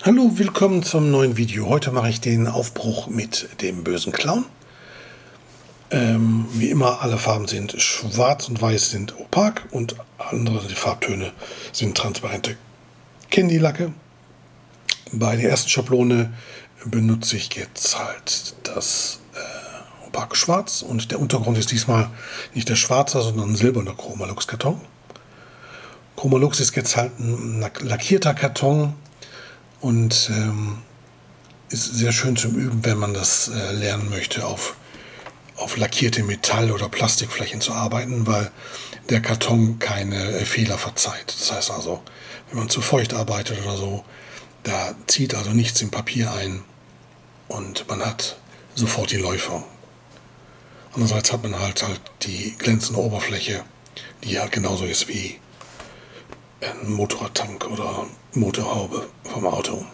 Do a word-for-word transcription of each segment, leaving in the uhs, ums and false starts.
Hallo, willkommen zum neuen Video. Heute mache ich den Aufbruch mit dem bösen Clown. Ähm, wie immer, alle Farben sind schwarz und weiß sind opak und andere die Farbtöne sind transparente Candy-Lacke. Bei der ersten Schablone benutze ich jetzt halt das äh, opake Schwarz und der Untergrund ist diesmal nicht der schwarze, sondern ein silberner Chroma-Lux-Karton. Chroma-Lux ist jetzt halt ein lackierter Karton. Und ähm, ist sehr schön zum Üben, wenn man das äh, lernen möchte, auf, auf lackierte Metall- oder Plastikflächen zu arbeiten, weil der Karton keine äh, Fehler verzeiht. Das heißt also, wenn man zu feucht arbeitet oder so, da zieht also nichts im Papier ein und man hat sofort die Läufer. Andererseits hat man halt, halt die glänzende Oberfläche, die ja genauso ist wie ein Motorradtank oder Motorhaube vom Auto.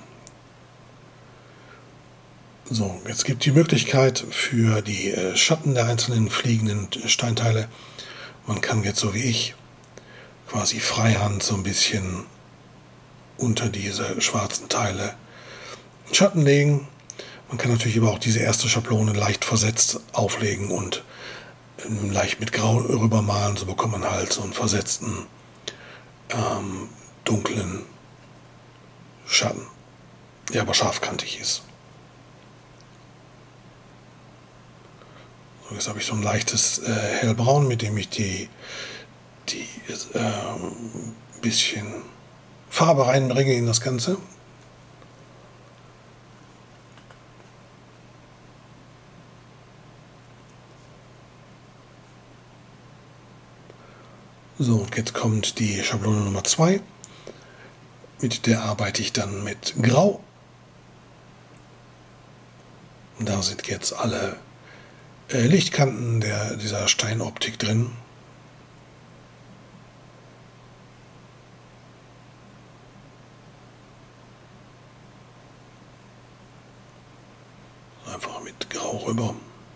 So, jetzt gibt es die Möglichkeit für die äh, Schatten der einzelnen fliegenden Steinteile. Man kann jetzt so wie ich quasi freihand so ein bisschen unter diese schwarzen Teile Schatten legen. Man kann natürlich aber auch diese erste Schablone leicht versetzt auflegen und ähm, leicht mit Grau rübermalen. So bekommt man halt so einen versetzten ähm, dunklen Schatten, der aber scharfkantig ist. So, jetzt habe ich so ein leichtes äh, hellbraun, mit dem ich die, die äh, bisschen Farbe reinbringe in das Ganze. So, und jetzt kommt die Schablone Nummer zwei. Mit der arbeite ich dann mit Grau. Und da sind jetzt alle äh, Lichtkanten der, dieser Steinoptik drin. Einfach mit Grau rüber.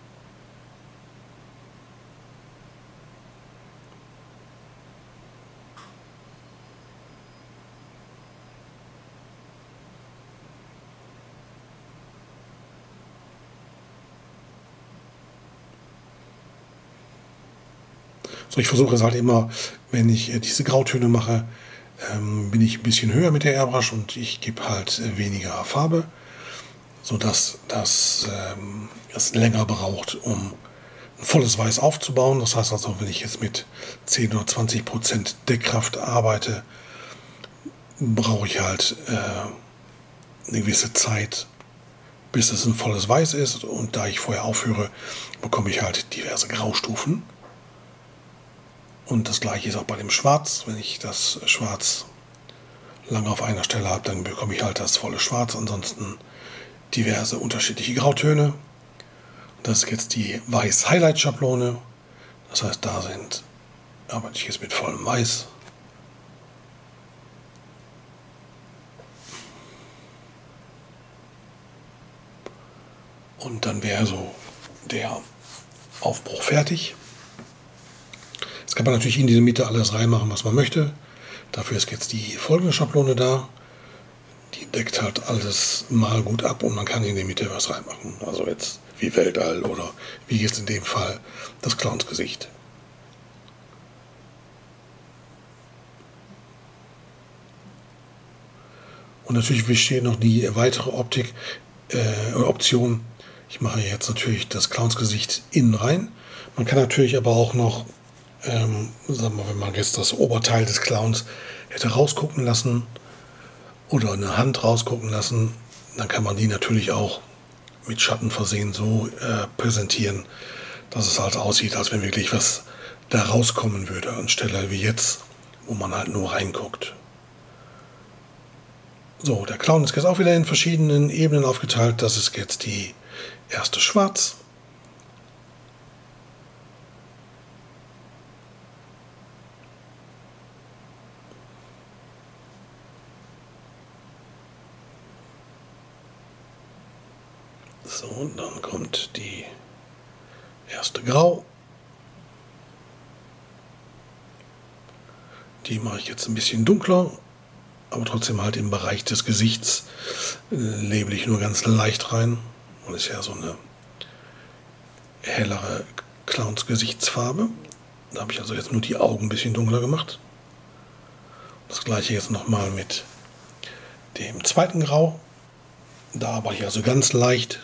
So, ich versuche es halt immer, wenn ich äh, diese Grautöne mache, ähm, bin ich ein bisschen höher mit der Airbrush und ich gebe halt äh, weniger Farbe, sodass das ähm, es länger braucht, um ein volles Weiß aufzubauen. Das heißt also, wenn ich jetzt mit zehn oder zwanzig Prozent Deckkraft arbeite, brauche ich halt äh, eine gewisse Zeit, bis es ein volles Weiß ist. Und da ich vorher aufhöre, bekomme ich halt diverse Graustufen. Und das gleiche ist auch bei dem Schwarz. Wenn ich das Schwarz lange auf einer Stelle habe, dann bekomme ich halt das volle Schwarz. Ansonsten diverse unterschiedliche Grautöne. Das ist jetzt die Weiß-Highlight-Schablone. Das heißt, da sind, arbeite ich jetzt mit vollem Weiß. Und dann wäre so der Aufbruch fertig. Jetzt kann man natürlich in diese Mitte alles reinmachen, was man möchte. Dafür ist jetzt die folgende Schablone da. Die deckt halt alles mal gut ab und man kann in die Mitte was reinmachen. Also jetzt wie Weltall oder wie jetzt in dem Fall das Clownsgesicht. Und natürlich besteht noch die weitere Optik, äh, Option. Ich mache jetzt natürlich das Clownsgesicht innen rein. Man kann natürlich aber auch noch, ähm, sagen wir, wenn man jetzt das Oberteil des Clowns hätte rausgucken lassen oder eine Hand rausgucken lassen, dann kann man die natürlich auch mit Schatten versehen so äh, präsentieren, dass es halt aussieht, als wenn wirklich was da rauskommen würde, anstelle wie jetzt, wo man halt nur reinguckt. So, der Clown ist jetzt auch wieder in verschiedenen Ebenen aufgeteilt. Das ist jetzt die erste Schwarz. So, und dann kommt die erste Grau. Die mache ich jetzt ein bisschen dunkler, aber trotzdem halt im Bereich des Gesichts äh, label ich nur ganz leicht rein, weil es ja so eine hellere Clowns-Gesichtsfarbe. Da habe ich also jetzt nur die Augen ein bisschen dunkler gemacht. Das gleiche jetzt nochmal mit dem zweiten Grau. Da arbeite ich also ganz leicht.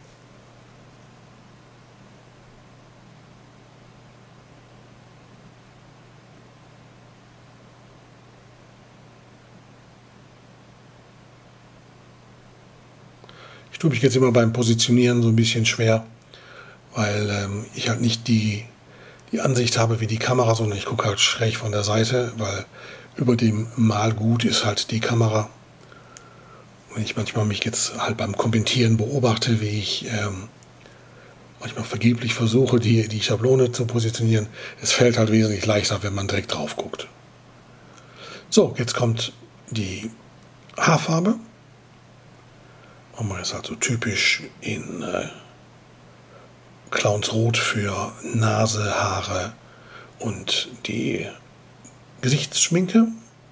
Ich tue mich jetzt immer beim Positionieren so ein bisschen schwer, weil ähm, ich halt nicht die, die Ansicht habe wie die Kamera, sondern ich gucke halt schräg von der Seite, weil über dem Malgut ist halt die Kamera. Wenn ich manchmal mich jetzt halt beim Kommentieren beobachte, wie ich ähm, manchmal vergeblich versuche, die, die Schablone zu positionieren, es fällt halt wesentlich leichter, wenn man direkt drauf guckt. So, jetzt kommt die Haarfarbe. Und man ist also typisch in äh, Clownsrot für Nase, Haare und die Gesichtsschminke.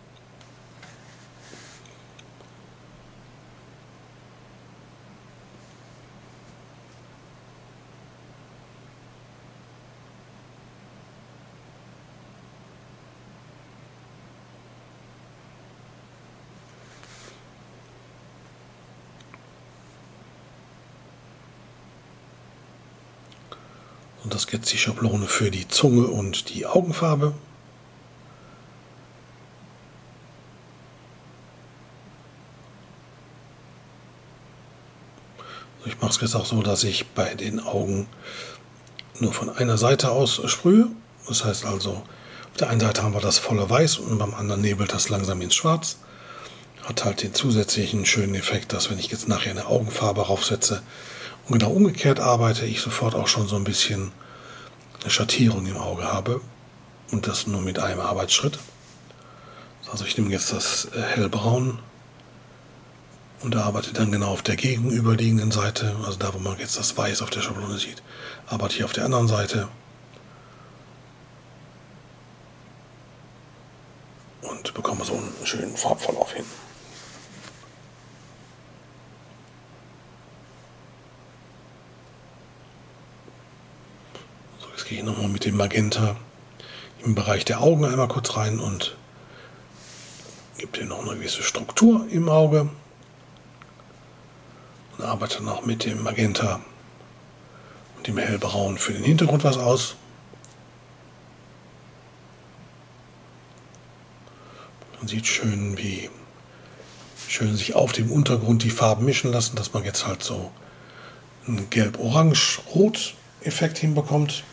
Und das ist jetzt die Schablone für die Zunge und die Augenfarbe. Ich mache es jetzt auch so, dass ich bei den Augen nur von einer Seite aus sprühe. Das heißt also, auf der einen Seite haben wir das volle Weiß und beim anderen nebelt das langsam ins Schwarz. Hat halt den zusätzlichen schönen Effekt, dass wenn ich jetzt nachher eine Augenfarbe raufsetze und genau umgekehrt arbeite, ich sofort auch schon so ein bisschen eine Schattierung im Auge habe. Und das nur mit einem Arbeitsschritt. Also ich nehme jetzt das hellbraun und arbeite dann genau auf der gegenüberliegenden Seite, also da, wo man jetzt das Weiß auf der Schablone sieht, arbeite ich auf der anderen Seite und bekomme so einen schönen Farbverlauf hin. So, jetzt gehe ich nochmal mit dem Magenta im Bereich der Augen einmal kurz rein und gebe dem noch eine gewisse Struktur im Auge. Und arbeite noch mit dem Magenta und dem hellbraun für den Hintergrund was aus. Man sieht schön, wie schön sich auf dem Untergrund die Farben mischen lassen, dass man jetzt halt so einen Gelb-Orange-Rot-Effekt hinbekommt.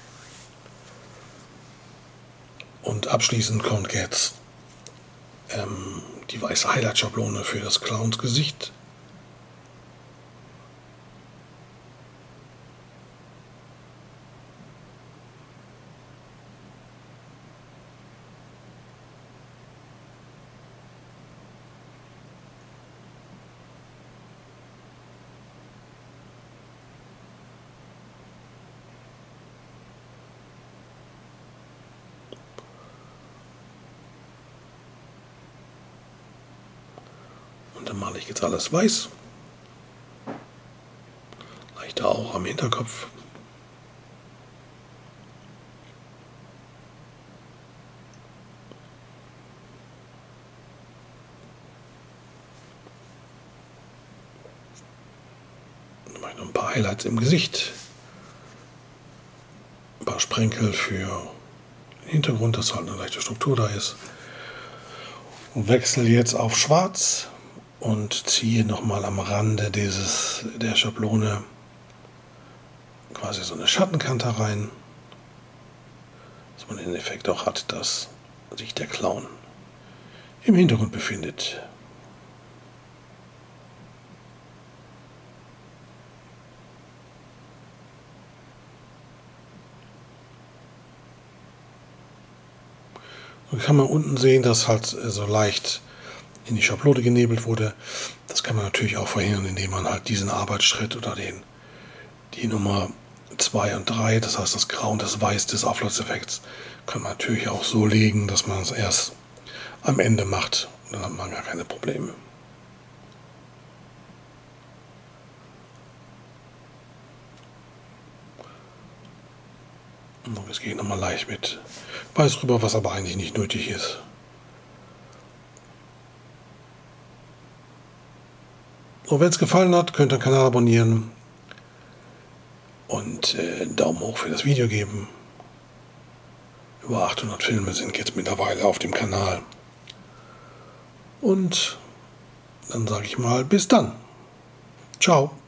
Und abschließend kommt jetzt ähm, die weiße Highlight-Schablone für das Clowns-Gesicht. Und dann male ich jetzt alles weiß. Leichter auch am Hinterkopf. Dann mache ich noch ein paar Highlights im Gesicht. Ein paar Sprenkel für den Hintergrund, dass halt eine leichte Struktur da ist. Und wechsle jetzt auf Schwarz. Und ziehe nochmal am Rande dieses, der Schablone quasi so eine Schattenkante rein, dass man den Effekt auch hat, dass sich der Clown im Hintergrund befindet. So kann man unten sehen, dass halt so leicht in die Schablone genebelt wurde. Das kann man natürlich auch verhindern, indem man halt diesen Arbeitsschritt oder den, die Nummer zwei und drei, das heißt das Grau und das Weiß des Auflöseffekts, kann man natürlich auch so legen, dass man es erst am Ende macht, Und dann hat man gar keine Probleme. Und jetzt gehe ich nochmal leicht mit Weiß rüber, was aber eigentlich nicht nötig ist. So, wenn es gefallen hat, könnt ihr den Kanal abonnieren und äh, Daumen hoch für das Video geben. Über achthundert Filme sind jetzt mittlerweile auf dem Kanal. Und dann sage ich mal bis dann. Ciao.